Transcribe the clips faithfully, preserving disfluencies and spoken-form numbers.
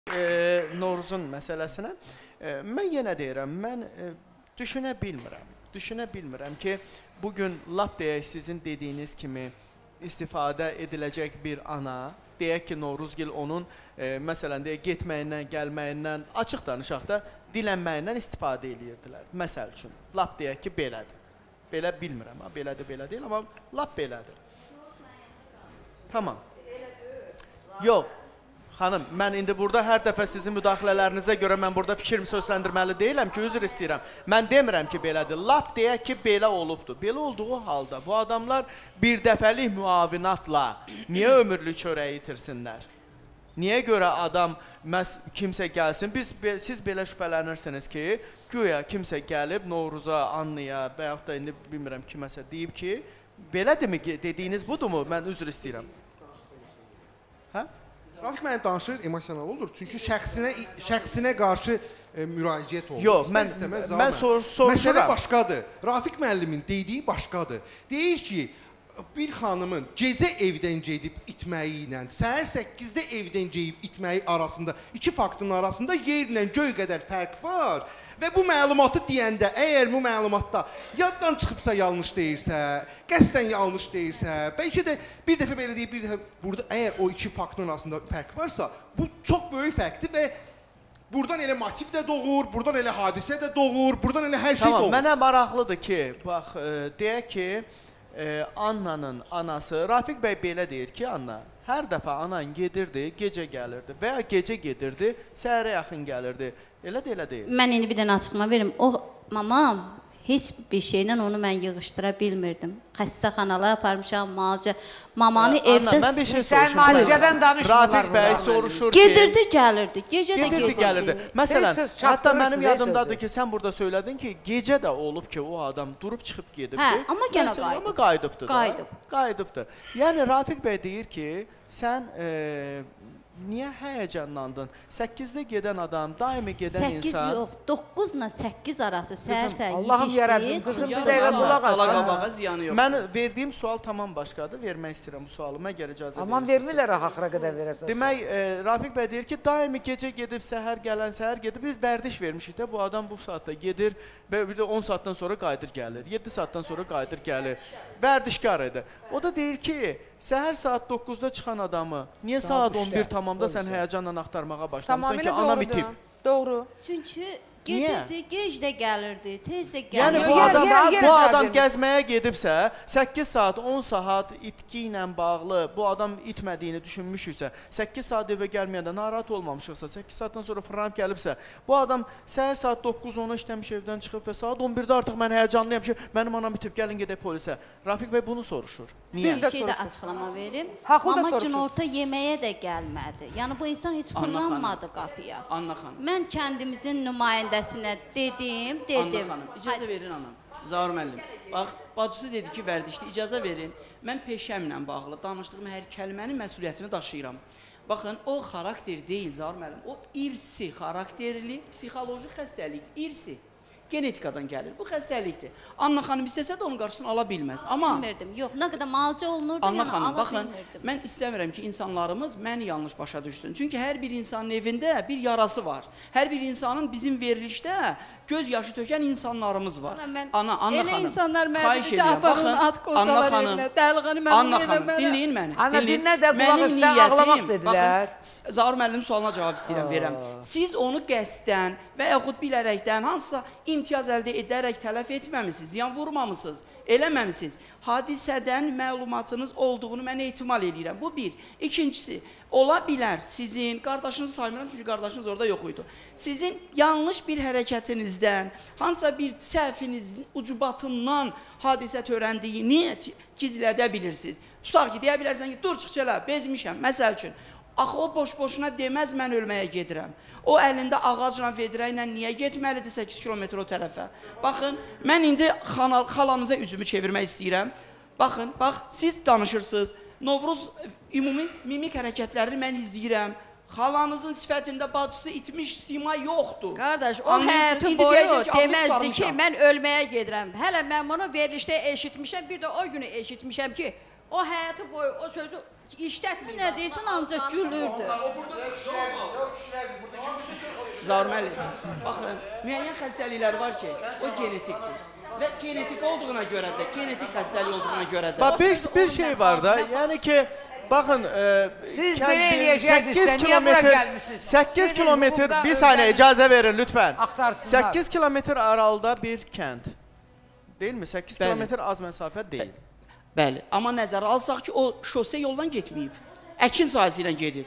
e, Novruzun məsələsinə e, mən yenə deyirəm, mən e, düşünə bilmirəm. Düşünə bilmirəm ki, bugün lap deyək sizin dediyiniz kimi istifadə ediləcək bir ana, deyək ki, Novruzgil onun e, məsələn deyək, getməyindən, gəlməyindən, açıq danışaq da dilənməyindən istifadə edirdilər. Məsəl üçün, lap deyək ki, belədir. Belə bilmirəm, ha, belədir, belə deyil, amma lap belədir. Tamam. Yox, xanım, mən indi burada hər dəfə sizin müdaxilələrinizə görə mən burada fikrimi söyləndirməli deyiləm ki, üzr istəyirəm. Mən demirəm ki, belədir. Lap deyək ki, belə olubdur. Belə olduğu halda bu adamlar bir dəfəlik müavinatla niyə ömürlük çörəyi itirsinlər? Niyə görə adam, məs kimsə gəlsin, biz, be, siz belə şübhələnirsiniz ki, güya kimsə gəlib Novruza, Annıya və yaxud da indi bilmirəm kiməsə deyib ki, belədir mi dediyiniz budurmu? Mən üzr istəyirəm. Hə? Rafiq mənim danışır, emosional olur. Çünki şəxsinə, şəxsinə qarşı e, müraciət olur. Yox, mən, İstəməz, mən sor, soruşuram. Məsələ başqadır. Rafiq müəllimin dediyi başqadır. Deyir ki, bir xanımın gecə evdən gedib itməyi ilə, səhər səkkizdə evdən gedib itməyi arasında, iki faktın arasında yerlə göy qədər fərq var. Və bu məlumatı deyəndə, əgər bu məlumatda yaddan çıxıbsa yanlış deyirsə, qəsdən yanlış deyirsə, bəlkə də bir dəfə belə deyib, bir dəfə burada əgər o iki faktın arasında fərq varsa, bu çox böyük fərqdir və buradan elə motiv də doğur, buradan elə hadisə də doğur, buradan elə hər şey tamam, doğur. Mənə maraqlıdır ki, bax, e, deyək ki, e, Annanın anası, Rafiq bəy belə deyir ki, Anna, hər dəfə anan gedirdi, gecə gəlirdi və ya gecə gedirdi, səhərə yaxın gəlirdi. Elə də elə deyil. Mən indi bir dənə açıqlama verim. O mamam heç bir şeylə onu mən yığışdıra bilmirdim. Xəstəxanalara aparmışam, malca. Mamanı Anna, evdə... mən bir şey Sən müalicədən danışmırlar. Rafiq bəy soruşur ki... Gedirdi, gəlirdi. Gecə də gedirdi, gedirdi. gəlirdi. Məsələn, Siz hətta mənim çatdırırsınız, yadımdadır sözü. ki, sən burada söylədin ki, gecə də olub ki, o adam durub çıxıb gedibdi. Hə, amma yenə Məsələn, qayıdıb. Amma qayıdıbdı da. Qayıdıb. Qayıdıbdı. Yəni, Rafiq bəy deyir ki, sən... E, niyə həyəcanlandın? səkkizdə gedən adam, daimi gedən səkkiz insan... yox, doqquzla səkkiz arası səhər-səhər Allahım yarabbim, qızım bir dəqiqə qulaq Qala as. qabağa ziyanı yox. Mən verdiyim sual tamam başqadır. Vermək istəyirəm bu sualı. Mən gəl icazə Aman vermirlər axıra qədər verəsən. Demək, e, Rafiq bəy deyir ki, daimi gecə gedib, səhər gələn, səhər gedib. Biz vərdiş vermişik də, bu adam bu saatda gedir və bir də on saatdan sonra qayıdır gəlir. yeddi saatdan sonra qayıdır gəlir. Vərdişkar idi. O da deyir ki, səhər saat doqquzda çıxan adamı niyə saat on bir tamamda sən həyəcanla axtarmağa başlamısan ki, anam itib? Doğru. Çünki gedirdi, gec də gəlirdi, tez də gəlirdi. Yəni bu Yer- adam, yer- yer bu adam vermiş. gəzməyə gedibsə, səkkiz saat, on saat itki ilə bağlı bu adam itmədiyini düşünmüşüksə, səkkiz saat evə gəlməyəndə narahat olmamışıqsa, səkkiz saatdan sonra fırlanıb gəlibsə, bu adam səhər saat doqquz ona işləmiş evdən çıxıb və saat on birdə artıq mən həyəcanlıyam ki, mənim anam itib, gəlin gedək polisə. Rafiq bəy bunu soruşur. Niyə? Bir şey də açıqlama verim. Haqlı da Mama soruşur. günorta yeməyə də gəlmədi. Yəni bu insan heç Anna xanım. fırlanmadı qapıya. Anna xanım. Mən kəndimizin nümayəndəsinə dedim, Anna dedim. xanım, icazə verin anam. Zaur müəllim. Bax, bacısı dedi ki, vərdişdə icazə verin. Mən peşəmlə bağlı danışdığım hər kəlmənin məsuliyyətini daşıyıram. Baxın, o xarakter deyil Zaur müəllim. O irsi xarakterli, psixoloji xəstəlikdir. İrsi. Genetikadan gəlir. Bu xəstəlikdir. Anna xanım istəsə də onun qarşısını ala bilməz. Amma Bilmirdim. Yox, nə qədər malca olunurdu, Anna yəni xanım, ala baxın, bilmirdim. mən istəmirəm ki, insanlarımız məni yanlış başa düşsün. Çünki hər bir insanın evində bir yarası var. Hər bir insanın bizim verilişdə göz yaşı tökən insanlarımız var. Valla mən- Ana, Anna elə xanım, insanlar mənə xahiş dedi ki, edirəm, aparın baxın, at qozalar Anna evinə, dəliğəni mənim Anna xanım, eləmənə. dinləyin məni. Ana, dinləyin. dinlə də qulaq Mənim as, sən niyyətim- ağlamaq dedilər. Baxın, Zaur müəllim sualına cavab istəyirəm, verəm. Siz onu qəsdən və yaxud bilərəkdən hansısa imtiyaz əldə edərək tələf etməmisiniz, ziyan vurmamısınız, eləməmisiniz. Hadisədən məlumatınız olduğunu mən ehtimal edirəm. Bu bir. İkincisi, ola bilər sizin, qardaşınızı saymıram çünki qardaşınız orada yox idi. Sizin yanlış bir hərəkətinizdən, hansısa bir səhvinizin ucubatından hadisə törəndiyini gizlədə bilirsiniz. Tutaq ki, deyə bilərsən ki, dur çıx çələ, bezmişəm, məsəl üçün. Axı o boş-boşuna deməz mən ölməyə gedirəm. O əlində ağacla, vedrə ilə niyə getməlidir səkkiz kilometr o tərəfə? Baxın, mən indi xanal, xalanıza üzümü çevirmək istəyirəm. Baxın, bax, siz danışırsınız. Novruz ümumi mimik hərəkətlərini mən izləyirəm. Xalanızın sifətində bacısı itmiş sima yoxdur. Qardaş, o Anlayırsınız? həyatı İndi boyu deyəcək ki, deməzdi alıb ki, tutarmışam. mən ölməyə gedirəm. Hələ mən bunu verilişdə eşitmişəm, bir də o günü eşitmişəm ki, o həyatı boyu o sözü İşlətmir. Nə deyirsən ancaq gülürdü. Zaur müəllim, baxın, müəyyən xəstəliklər var ki, o genetikdir. Və genetik olduğuna görə də, genetik xəstəlik olduğuna görə də. Bax bir, bir şey var da, yəni ki, baxın, e, Siz kənd- belə eləyəcəkdinizsə, səkkiz niyə bura kilometr- gəlmisiniz? səkkiz Verin, kilometr, hüquqda bir saniyə özləriniz icazə verin lütfən. axtarsınlar. səkkiz kilometr aralıda bir kənd. Deyilmi? səkkiz Bəli. kilometr az məsafə deyil. Bəli, amma nəzərə alsaq ki, o şose yoldan getməyib. Əkin sahəsi ilə gedib.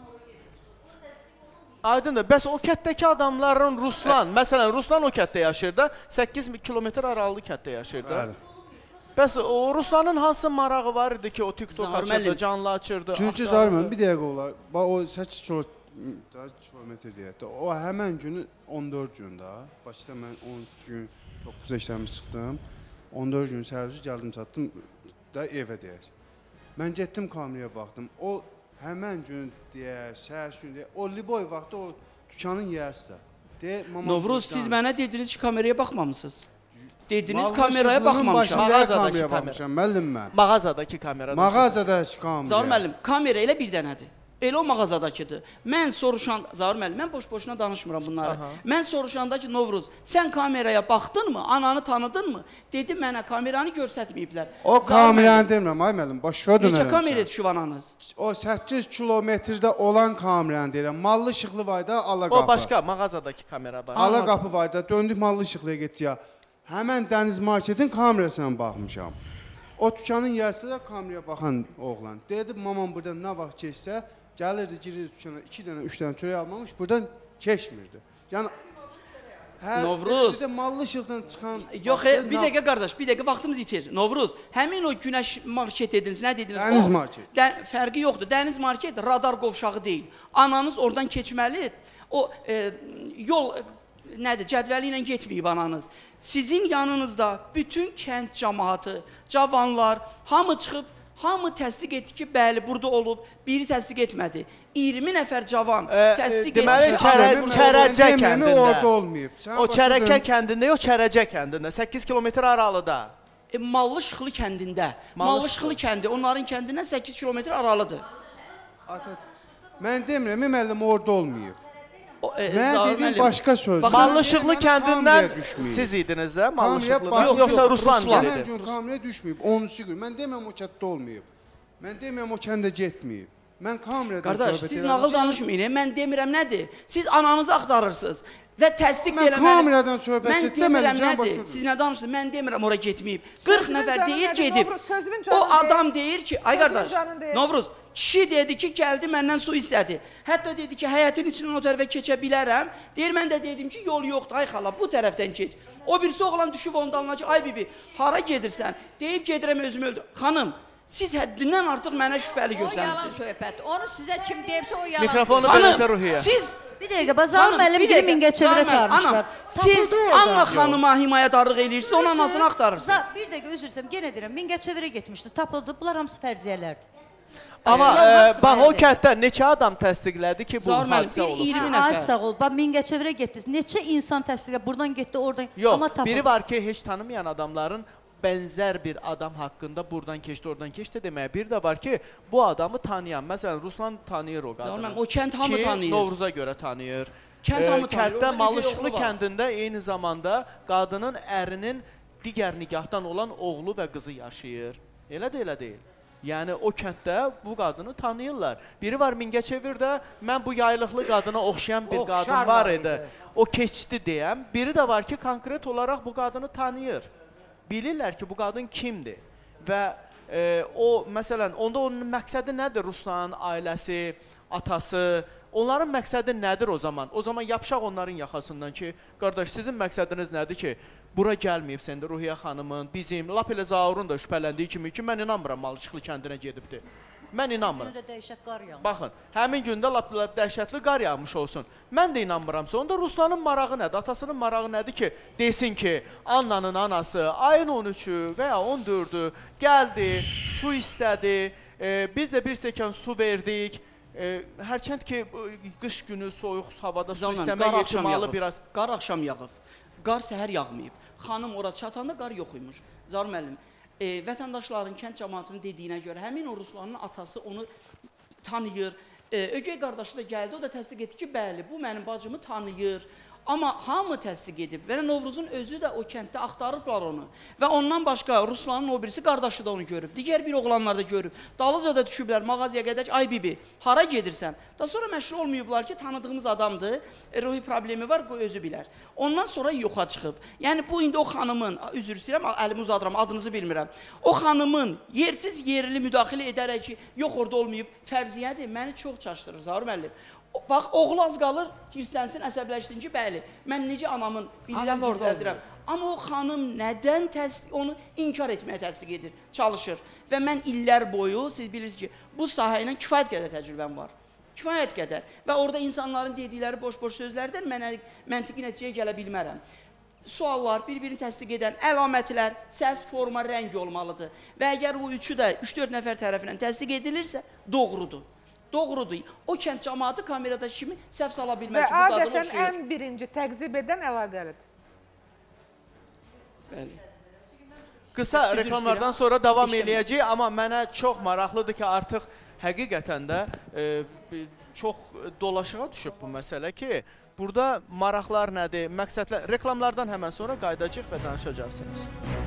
Aydındır. Bəs o kətdəki adamların Ruslan, məsələn, Ruslan o kətdə yaşayır da, səkkiz kilometr aralı kətdə yaşayır da. Bəli. Bəs o Ruslanın hansı marağı var idi ki, o TikTok Zahar açırdı, müəllim. canlı açırdı? Çünki axtarırdı? Zarman bir dəqiqə olar. Bax o səkkiz kilometr deyək də. O həmin günü on dörd gün də. Başda mən on üç gün doqquzda işləmiş çıxdım. on dörd gün sərvis gəldim çatdım da evə deyək. Mən getdim kameraya baxdım. O həmin gün deyək, səhər gün deyək, o Liboy vaxtı o dükanın yiyəsi də. Deyək, mama. Novruz, siz mənə dediniz ki, kameraya baxmamısınız. Dediniz Vallahi kameraya şıxlığın baxmamışam. başında Mağazadakı kameraya kamera. baxmışam, müəllim mən. Mağazadakı kamerada. Mağazada kamera. Zaur müəllim, kamera elə bir dənədir. Elə o mağazadakıdır. Mən soruşan, Zaur müəllim, mən boş-boşuna danışmıram bunları. Aha. Mən soruşanda ki, Novruz, sən kameraya baxdınmı? Ananı tanıdınmı? Dedi mənə kameranı göstərməyiblər. O Zaur kameranı müəllim, demirəm, ay müəllim, başa dönərəm. Neçə kamera düşüb ananız? O səkkiz kilometrdə olan kameranı deyirəm. Mallı işıqlı var da, ala qapı. O başqa mağazadakı kamera var. Ala qapı var da, döndük mallı işıqlıya getdik ya. Həmən Dəniz Marketin kamerasına baxmışam. O dükanın yiyəsi də kameraya baxan oğlan. Dedi, mamam buradan nə vaxt keçsə, gəlirdi, girirdi dükana, iki dənə, üç dənə çörək almamış, buradan keçmirdi. Yəni, hər Novruz. bir də mallı işıqdan çıxan... Yox, vaxtı e, bir na- dəqiqə qardaş, bir dəqiqə vaxtımız itir. Novruz, həmin o günəş market dediniz, nə dediniz? Dəniz O, market. Də, fərqi yoxdur. Dəniz market radar qovşağı deyil. Ananız oradan keçməli. O e, yol e, nədir? Cədvəli ilə getməyib ananız. Sizin yanınızda bütün kənd cəmaatı, cavanlar, hamı çıxıb, hamı təsdiq etdi ki, bəli, burada olub, biri təsdiq etmədi. iyirmi nəfər cavan E, təsdiq e, deməli, etdi ki, Kərə- Ahmet burada Kərə- olub. Kərəcə Demirəm, kəndində. orada olmayıb. Sən O başa Çərəkə dön. kəndində yox, Çərəcə kəndində, səkkiz kilometr aralıda. E, Mallı Şıxlı kəndində. Mallı Mallı Şıxlı kəndi onların kəndindən səkkiz kilometr aralıdır. Ata, mən demirəm, müəllim orada olmayıb. O, e, Mən Zaur dediyim müəllim, başqa sözdür. Baxın, Mallı Şıxlı Mən kəndindən kameraya düşməyib. siz idiniz də, Mallı Kameraya Şıxlıdan. bax- Yox, Yoxsa yox, Ruslan Ruslan. Həmən gəlidi. gün kameraya düşməyib, onuncu gün. Mən demirəm o kətdə olmayıb. Mən demirəm o kəndə getməyib. Mən kameradan Qardaş, söhbət siz edirəm nağıl ki, danışmayın. e, Mən demirəm nədir? Siz ananızı axtarırsınız və təsdiq Mən eləməlisiniz. kameradan söhbət Mən etdim, demirəm mən nədir? başa Siz nə danışdınız? Mən demirəm ora getməyib. qırx Sözümün nəfər canı deyir nədir, gedib. Novruz? Sözümün O canı adam deyir ki, ay Sözümün qardaş, canı deyil. Novruz, kişi dedi ki, gəldi məndən su istədi. Hətta dedi ki, həyətin içindən o tərəfə keçə bilərəm. Deyir, mən də dedim ki, yol yoxdur, ay xala, bu tərəfdən keç. O birisi oğlan düşüb onun dalına ki, ay bibi, hara gedirsən? Deyib gedirəm özümü öldür. Xanım, siz həddindən artıq mənə şübhəli O yalan göstərsiniz. söhbət. Onu sizə kim deyibsə o yalan. Mikrofonu söhbət. belə Xanım, Ruhiyyə. siz Bir dəqiqə, Bazar Xanım, müəllim bir biri dəqiqə. Mingəçevirə Xanım, çağırmışlar. anam, siz Tapıldı orada. Anna xanıma himayədarlıq eləyirsiniz, onun anasını axtarırsınız. Za- Bir dəqiqə üzr istəyirəm, yenə deyirəm, Mingəçevirə getmişdi, tapıldı. Bunlar hamısı fərziyyələrdir. Amma Yox, e, hamısı bax o fərziyyədir. kətdə neçə adam təsdiqlədi ki, bu Zaur müəllim, hadisə bir olub? iyirmi Ay nəfər. sağ ol. Bax Mingəçevirə getdiniz. Neçə insan təsdiqlə buradan getdi, oradan Yox, amma tapıldı. biri var ki, heç tanımayan adamların bənzər bir adam haqqında buradan keçdi, oradan keçdi deməyə. Bir də var ki, bu adamı tanıyan, məsələn, Ruslan tanıyır o qadını. Zaur müəllim, o kənd hamı ki, tanıyır. Novruza görə tanıyır. Kənd hamı tanıyır, orada Kənddə necə Malışıqlı oğlu var? kəndində eyni zamanda qadının ərinin digər nigahdan olan oğlu və qızı yaşayır. Elə də elə deyil. Yəni o kənddə bu qadını tanıyırlar. Biri var Mingəçevirdə, mən bu yaylıqlı qadına oxşayan bir Oxşar qadın var var idi. idi. O keçdi deyəm. Biri də var ki, konkret olaraq bu qadını tanıyır. Bilirlər ki, bu qadın kimdir. Və e, o, məsələn, onda onun məqsədi nədir? Ruslanın ailəsi, atası, onların məqsədi nədir o zaman? O zaman yapışaq onların yaxasından ki, qardaş, sizin məqsədiniz nədir ki, bura gəlməyib səndə Ruhiyyə xanımın, bizim, lap elə Zaurun da şübhələndiyi kimi ki, mən inanmıram Malışıqlı kəndinə gedibdir. Mən inanmıram. Günü də dəhşət qar yağmış. Baxın, həmin gündə lap, lap dəhşətli qar yağmış olsun. Mən də inanmıramsa, onda Ruslanın marağı nədir? Atasının marağı nədir ki, desin ki, Annanın anası ayın on üçü və ya on dördü gəldi, su istədi, e, biz də bir stəkan su verdik. E, hərçənd ki, qış günü soyuq havada su Zaur müəllim, istəmək qar axşam ehtimalı yağıb. biraz... Qar axşam yağıb. Qar səhər yağmayıb. Xanım ora çatanda qar yox imiş. Zaur müəllim, e, vətəndaşların, kənd cəmaatının dediyinə görə həmin o Ruslanın atası onu tanıyır. E, Ögey qardaşı da gəldi, o da təsdiq etdi ki, bəli, bu mənim bacımı tanıyır. Amma hamı təsdiq edib və Novruzun özü də o kənddə axtarıblar onu. Və ondan başqa Ruslanın o birisi qardaşı da onu görüb. Digər bir oğlanlar da görüb. Dalıca da düşüblər mağazaya qədər ki, ay bibi, hara gedirsən? Daha sonra məşğul olmayıblar ki, tanıdığımız adamdır, e, ruhi problemi var, özü bilər. Ondan sonra yoxa çıxıb. Yəni bu indi o xanımın, üzr istəyirəm, əlimi uzadıram, adınızı bilmirəm. O xanımın yersiz yerli müdaxilə edərək ki, yox orada olmayıb, fərziyyədir, məni çox çaşdırır Zaur müəllim. Bax, oğul az qalır, hirslənsin, əsəbləşsin ki, bəli, mən necə anamın bilirəm, gizlədirəm. Amma o xanım nədən təsdiq, onu inkar etməyə təsdiq edir, çalışır. Və mən illər boyu, siz bilirsiniz ki, bu sahə ilə kifayət qədər təcrübəm var. Kifayət qədər. Və orada insanların dedikləri boş-boş sözlərdən mən məntiqi nəticəyə gələ bilmərəm. Suallar, bir-birini təsdiq edən əlamətlər, səs, forma, rəng olmalıdır. Və əgər bu üçü də üç-dörd nəfər tərəfindən təsdiq edilirsə, doğrudur. Doğrudur. O kənd cəmaatı kamerada kimi səhv sala bilmək ki, bu qadın Və oxşuyur. adətən ən birinci təqzib edən əlaqəlidir. Bəli. Qısa Üzr reklamlardan istəyirəm. sonra davam İşləmir. eləyəcəyik, amma mənə çox maraqlıdır ki, artıq həqiqətən də e, bir- çox dolaşığa düşüb bu məsələ ki, burada maraqlar nədir, məqsədlər, reklamlardan həmən sonra qayıdacağıq və danışacaqsınız.